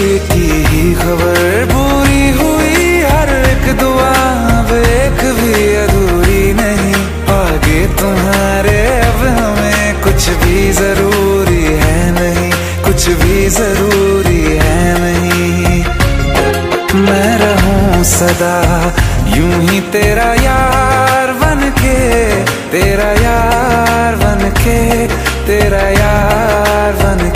की ही खबर, पूरी हुई हर एक दुआ, अब एक भी अधूरी नहीं। आगे तुम्हारे अब हमें कुछ भी जरूरी है नहीं, कुछ भी जरूरी है नहीं। मैं रहूं सदा यूं ही तेरा यार बनके, तेरा यार बनके, तेरा यार बनके।